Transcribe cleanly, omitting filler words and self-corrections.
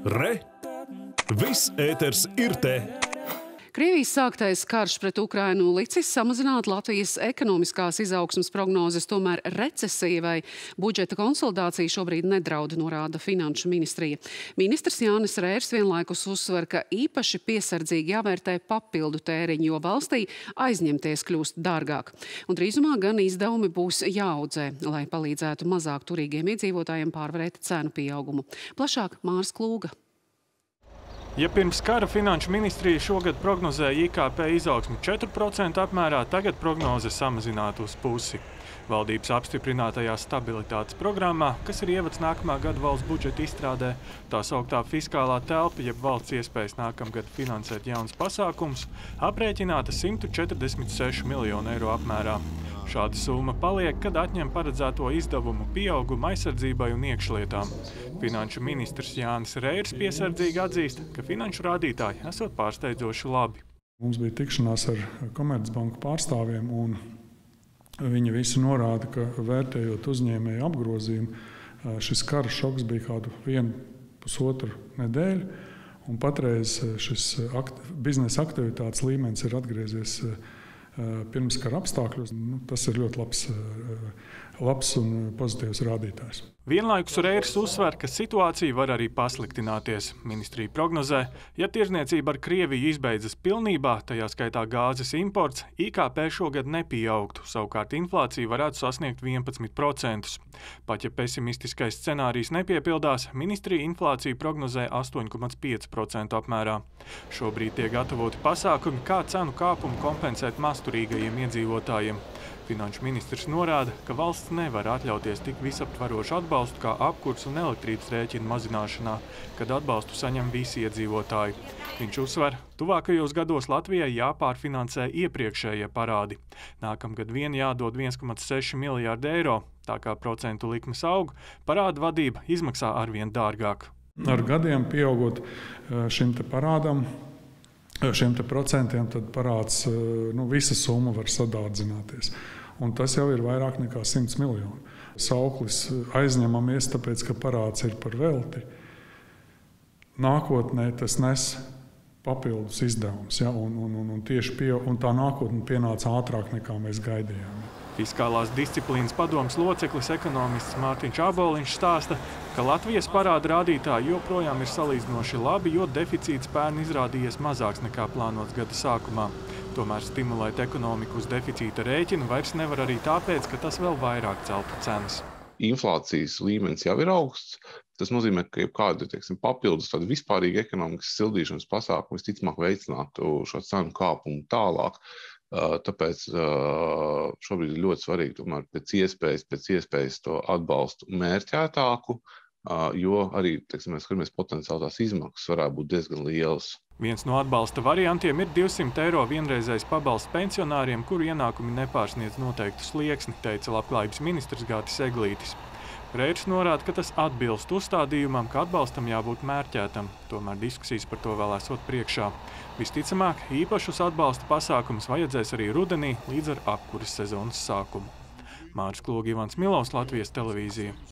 Re! Viss ēters ir te! Krievijas sāktais karš pret Ukrainu licis samazināt Latvijas ekonomiskās izaugsmes prognozes, tomēr recesija vai budžeta konsolidācija šobrīd nedraud, norāda Finanšu ministrija. Ministrs Jānis Rērs vienlaikus uzsver, ka īpaši piesardzīgi jāvērtē papildu tēriņu, jo valstī aizņemties kļūst dārgāk. Un drīzumā gan izdevumi būs jāaudzē, lai palīdzētu mazāk turīgiem iedzīvotājiem pārvarēt cenu pieaugumu. Plašāk Māris Klūga. Ja pirms kara Finanšu ministrija šogad prognozēja IKP izaugsmi 4% apmērā, tagad prognoze samazināta uz pusi. Valdības apstiprinātajā stabilitātes programmā, kas ir ievads nākamā gada valsts budžeta izstrādē, tā sauktā fiskālā telpa, jeb valsts iespējas nākamgad finansēt jaunas pasākumus, aprēķināta 146 miljonu eiro apmērā. Šāda summa paliek, kad atņem paredzēto izdevumu pieaugumu aizsardzībai un iekšlietām. Finanšu ministrs Jānis Rērs piesardzīgi atzīst, ka finanšu rādītāji esot pārsteidzoši labi. Mums bija tikšanās ar Komercbanku pārstāvjiem, un viņi visi norāda, ka vērtējot uzņēmēju apgrozījumu, šis kara šoks bija kādu 1–1,5 nedēļu, un patreiz šis biznesa aktivitātes līmenis ir atgriezies pirms kara apstākļos. Tas ir ļoti labs un pozitīvs rādītājs. Vienlaikus Rērs uzsver, ka situācija var arī pasliktināties. Ministrija prognozē, ja tirdzniecība ar Krieviju izbeidzas pilnībā, tajā skaitā gāzes imports, IKP šogad nepieaugtu, savukārt inflācija varētu sasniegt 11%. Pat ja pesimistiskais scenārijs nepiepildās, ministrija inflāciju prognozē 8,5% apmērā. Šobrīd tiek gatavoti pasākumi, kā cenu kāpumu kompensēt mazturīgajiem iedzīvotājiem. Finanšu ministrs norāda, ka valsts nevar atļauties tik visaptvarošu atbalstu kā apkurs un elektrības rēķinu mazināšanā, kad atbalstu saņem visi iedzīvotāji. Viņš uzsver, tuvākajos gados Latvijai jāpārfinansē iepriekšējie parādi. Nākamgad vien jādod 1,6 miljārdi eiro, tā kā procentu likmes aug, parāda vadība izmaksā arvien dārgāk. Ar gadiem pieaugot šim te parādam, šiem te procentiem, tad parāds, visa summa var sadārdzināties. Un tas jau ir vairāk nekā 100 miljoni. Sauklis aizņemamies, tāpēc, ka parāds ir par velti. Nākotnē tas nes papildus izdevums, ja? un tā nākotne pienāca ātrāk nekā mēs gaidījām. Fiskālās disciplīnas padomes loceklis ekonomists Mārtiņš Aboliņš stāsta, ka Latvijas parāda rādītāji joprojām ir salīdzinoši labi, jo deficīts pērn izrādījies mazāks nekā plānots gada sākumā. Tomēr stimulēt ekonomiku uz deficīta rēķinu vairs nevar arī tāpēc, ka tas vēl vairāk celtu cenas. Inflācijas līmenis jau ir augsts. Tas nozīmē, ka jebkādi papildus tādi vispārīgi ekonomikas sildīšanas pasākumi visticamāk veicinātu šo cenu kāpumu tālāk. Tāpēc šobrīd ir ļoti svarīgi tomēr pēc iespējas to atbalstu mērķētāku, jo arī, mēs skatāmies, potenciāli tās izmaksas varētu būt diezgan lielas. Viens no atbalsta variantiem ir 200 eiro vienreizējs pabalsts pensionāriem, kuru ienākumi nepārsniedz noteiktu slieksni, teica Labklājības ministrs Gatis Eglītis. Rērs norāda, ka tas atbilst uzstādījumam, ka atbalstam jābūt mērķētam, tomēr diskusijas par to vēl esot priekšā. Visticamāk, īpašus atbalsta pasākumus vajadzēs arī rudenī līdz ar apkuras sezonas sākumu. Māris Klūga, Ivans Milovs, Latvijas televīzija.